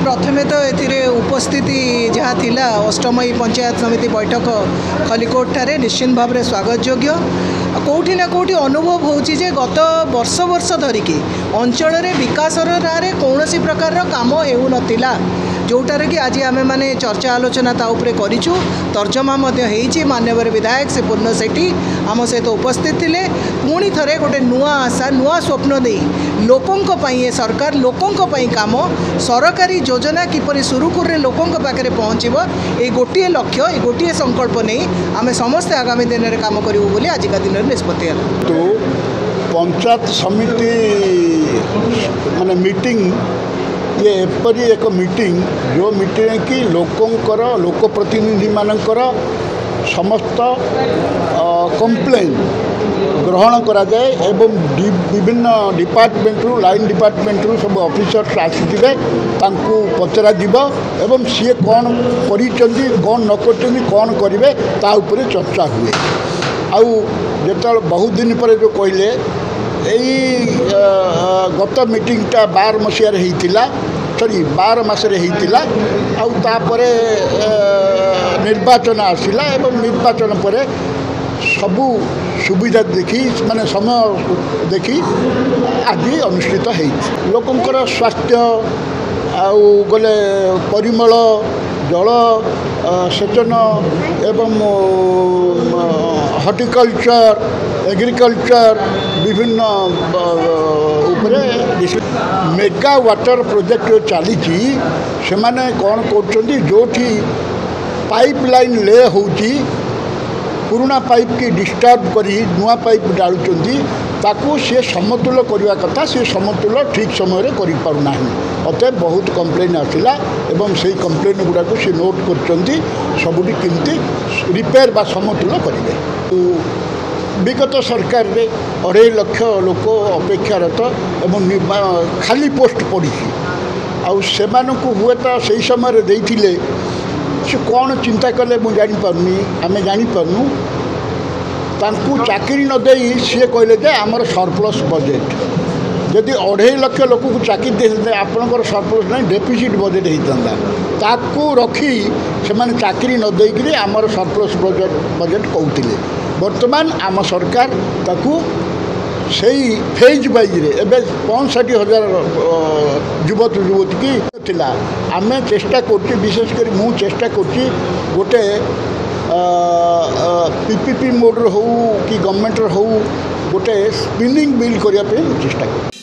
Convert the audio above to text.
प्रथमे तो ए उपस्थिति जहाँ थिला अष्टमई पंचायत समिति बैठक खलिकोट ठारे निश्चित भाव में स्वागत योग्य। कौटी ना कौटी अनुभव होची जे गत वर्ष वर्ष धरिकी अंचल विकासर नारे कौन प्रकार काम हेउ नथिला, जोटार कि आज आमे माने चर्चा आलोचना ता उपरे करिछु। तर्जमा मध्य हेइछि। माननीय विधायक से पूर्ण सेठी आम सहित उपस्थित थिले। पुणी थरे गोटे नुआ आशा नुआ स्वप्न दे लोकों पई सरकार लोकों पई काम सरकारी योजना किपरि सुरुखुरे लोकों पाखे पहुँचब ये गोटे लक्ष्य ये गोटे संकल्प नहीं आम समस्ते आगामी दिन में काम करूँ बोली आजिका दिन में निष्पत्ति है। तो पंचायत समिति माने मीटिंग ये एपरी एक मीटिंग जो मीटिंग कि लोकंकर लोक प्रतिनिधि मानकर समस्त कंप्लेन ग्रहण करा जाए एवं विभिन्न डिपार्टमेंट लाइन डिपार्टमेंट सब ऑफिसर्स आसीथिबे तांको पचरा दिबो एवं सी कौन करिसेंती कौन न करसेंती कौन करिवे ता उपरे चर्चा हुए। आउ जेतल बहुत दिन पर जो कहले यही गत मीटिंगटा 12 मसीह होता सॉरी 12 मासरे होता आउे निर्वाचन आसला एवं निर्वाचन पर सबू सुविधा देखी माने समय देखी आज अनुष्ठित हो लोकंकर स्वास्थ्य आउ गले परिमल जल सेचन एवं हॉर्टिकल्चर एग्रीकल्चर विभिन्न उपरे मेगा वाटर प्रोजेक्ट चली से माने कौन कर जो पाइपलाइन ले होची पुराना पाइप की डिस्टर्ब करी नुआ पाइप डालुंट ताकू सी समतुल करने कथा सी समतुल ठीक समय कर पारना अतएव बहुत कंप्लेन आसला एवं से कंप्लेन गुड़ाक सी नोट कर सबुटी केमती रिपेयर बा समतुल करेंगे। तो विगत सरकार रे 2.5 लाख लोक अपेक्षारत एवं खाली पोस्ट पड़ी से हुए तो से समय देथिले से कौन चिंता कले मुझे जापारनी आम जापारू तांकू चाकरी न दे सी कहले जे आमर सरप्लस बजेट जदि 2.5 लाख लोक को चाकरी दे आपंकर सरप्लस नहीं डेफिसिट बजेट होता ताकू रखी से माने चाकरी न देकरी आमर सरप्लस बजेट कहते वर्तमान आम सरकार ताकू सही फेज वाइज रे 65,000 युवक युवती की थिला आम चेष्टा कर विशेषकर मु चेष्टा कर गोटे पीपीपी मोड हो कि गवर्नमेंट हो गोटे स्पिनिंग बिल करने चेष्टा कर।